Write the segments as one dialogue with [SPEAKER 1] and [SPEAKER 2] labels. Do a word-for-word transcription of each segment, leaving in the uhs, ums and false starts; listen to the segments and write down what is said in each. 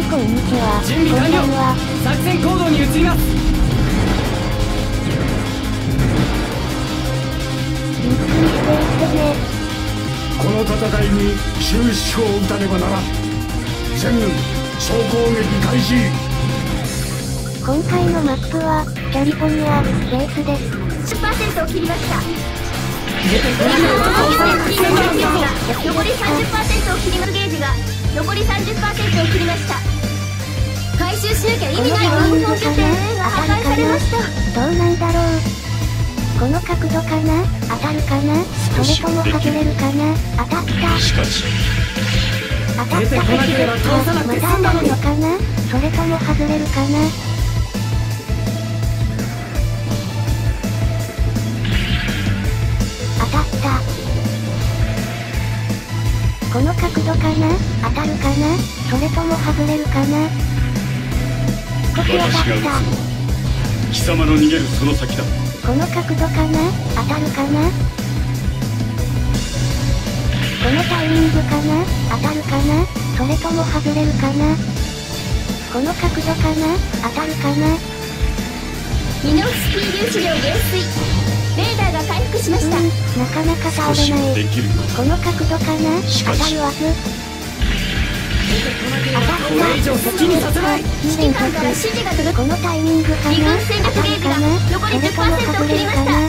[SPEAKER 1] はいこんにちは。
[SPEAKER 2] 準備完了。作戦行動に移ります。
[SPEAKER 1] ゆっくりしていってね。
[SPEAKER 3] この戦いに終止符を打たねばならん。全軍総攻撃開始。
[SPEAKER 1] 今回のマップはキャリフォルニアベースです。
[SPEAKER 4] じゅっパーセント を切りました。
[SPEAKER 2] 出てこないで
[SPEAKER 4] 残り さんじゅっパーセント を切ります。ゲージが残り さんじゅっパーセント を切りました。回収しなきゃ意味ないわ。拠点が破壊されました。
[SPEAKER 1] どうなんだろう。この角度かな、当たるかな、それとも外れるかな。当たった。
[SPEAKER 3] しかし
[SPEAKER 1] 当たった敵ですがまた当たるのかな、それとも外れるかな。当たった。この角度かな、当たるかな、それとも外れるかな。少し当たった。
[SPEAKER 3] 貴様の逃げるその先だ。
[SPEAKER 1] この角度かな、当たるかな。このタイミングかな、当たるかな、それとも外れるかな。この角度かな、当たるかな。
[SPEAKER 4] ミノフスキー粒子量減衰。レーダーが回復しました。
[SPEAKER 1] うん、なかなか倒れない。この角度かな、当たるはず。当たった。
[SPEAKER 2] これ以上好きにさせない。
[SPEAKER 4] 指揮官から指示が届く。
[SPEAKER 1] このタイミングかな、
[SPEAKER 4] 二軍戦
[SPEAKER 1] 当たるかな、
[SPEAKER 4] 残り
[SPEAKER 1] それとも外れるかな。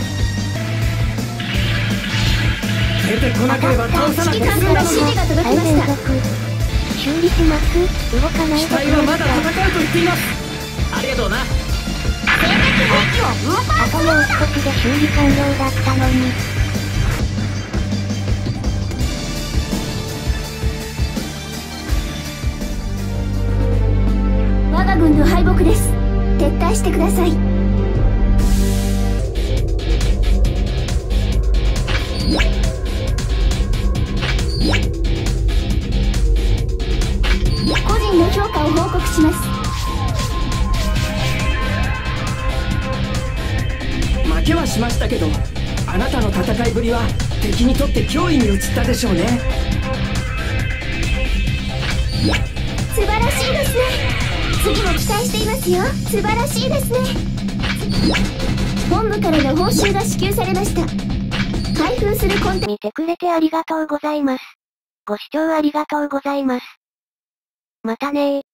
[SPEAKER 2] 出てこなければ倒さなきゃ済んだのに。
[SPEAKER 1] はい、連続。修理します。動かない
[SPEAKER 2] 機
[SPEAKER 1] でくれ
[SPEAKER 2] 体はまだ
[SPEAKER 1] るか。
[SPEAKER 2] 戦うと言っています。ありがとうな。
[SPEAKER 1] あともう少しで修理完了だったのに。
[SPEAKER 4] 我が軍の敗北です。撤退してください。個人の評価を報告します。
[SPEAKER 2] 負けはしましたけど、あなたの戦いぶりは敵にとって脅威に移ったでしょうね。
[SPEAKER 4] 素晴らしいですね。次も期待していますよ。素晴らしいですね。本部からの報酬が支給されました。開封するコンテンツ。
[SPEAKER 1] 見てくれてありがとうございます。ご視聴ありがとうございます。またねー。